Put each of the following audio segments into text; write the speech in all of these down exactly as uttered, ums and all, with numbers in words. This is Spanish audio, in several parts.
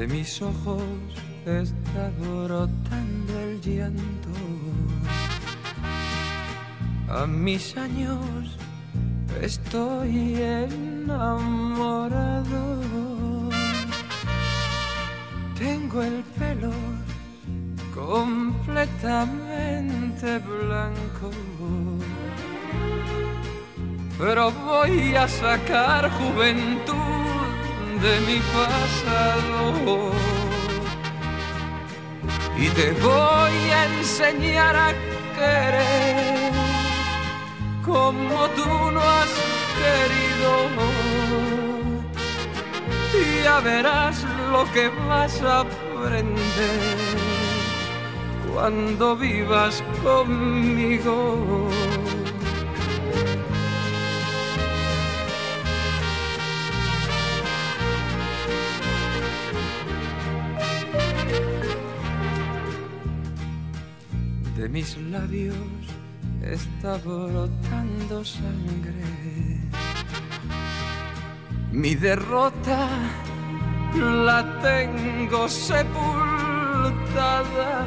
De mis ojos está brotando el llanto. A mis años estoy enamorado. Tengo el pelo completamente blanco, pero voy a sacar juventud de mi pasado y te voy a enseñar a querer como tú no has querido, y ya verás lo que vas a aprender cuando vivas conmigo. De mis labios está brotando sangre. Mi derrota la tengo sepultada.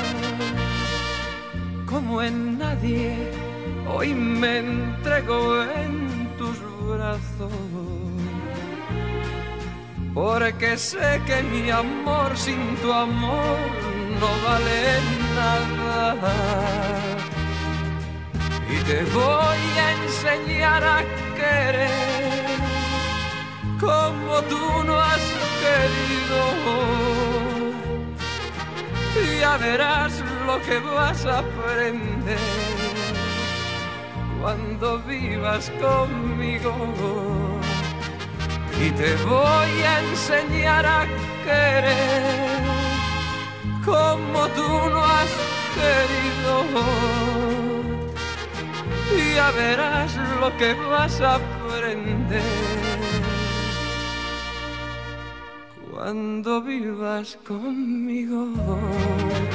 Como en nadie, hoy me entrego en tus brazos, porque sé que mi amor sin tu amor no vale nada. Y te voy a enseñar a querer como tú no has querido, y ya verás lo que vas a aprender cuando vivas conmigo. Y te voy a enseñar a querer como tú no has querido, y ya verás lo que vas a aprender cuando vivas conmigo.